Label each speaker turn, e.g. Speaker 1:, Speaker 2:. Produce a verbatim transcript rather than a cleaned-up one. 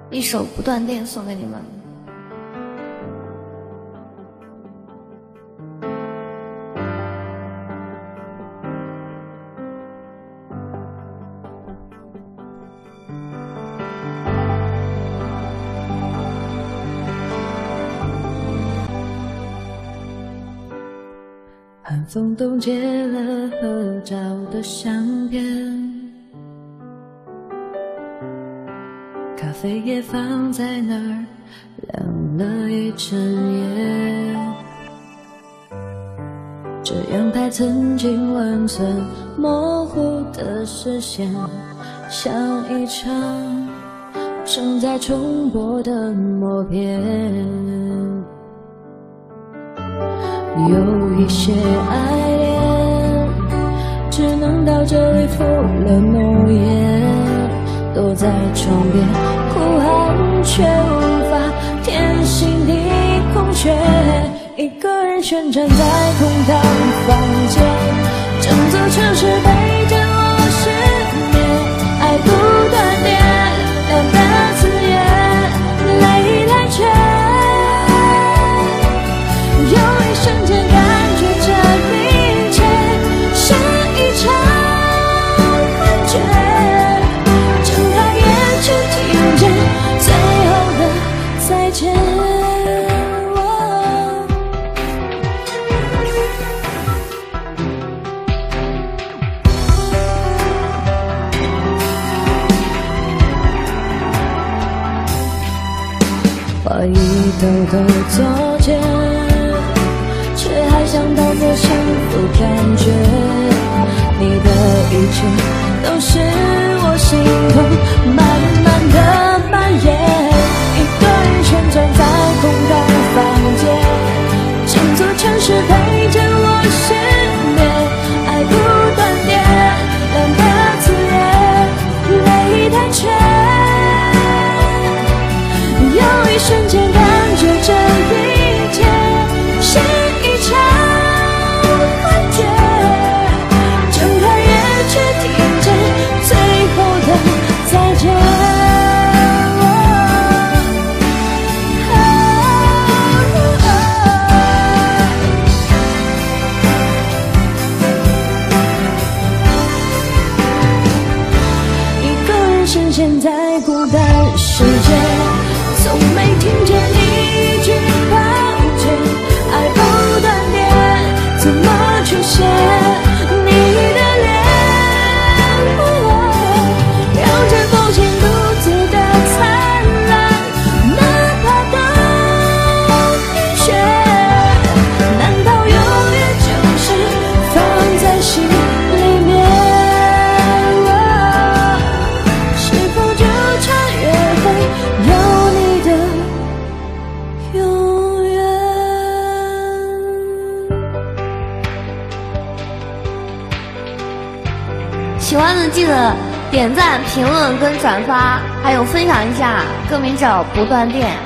Speaker 1: 一首《不断电》送给你们。
Speaker 2: 寒风冻结了合照的相片，咖啡也放在那儿凉了一整夜。这阳台曾经温存模糊的视线，像一场正在重播的默片。有一些爱恋只能到这里敷了诺言，躲在窗边哭喊却无法填心底空缺，一个人旋转在空荡房间，整座城市陪着我失眠，爱不断电，两个字眼泪太缺，有一瞬间感觉这一切是一场幻觉，睁开眼却听见最后的再见。话一兜兜作结，却还想当作幸福感觉，你的一切都是我心中慢慢的蔓延，一个人旋转在空荡房间，整座城市陪着我失眠，爱不断电，两个字眼泪太缺，有一瞬间感觉这一切是一场幻觉，睁开眼却听见最后的再见。一个人深陷在孤单世界，从没听见一句抱歉，爱不断电，怎么出现你的脸？让这风景如此的灿烂，哪怕冬雨雪，难道永远就是放在心里面？是否就穿越会有你的永远？
Speaker 1: 喜欢的记得点赞、评论跟转发，还有分享一下。歌名叫《不断电》。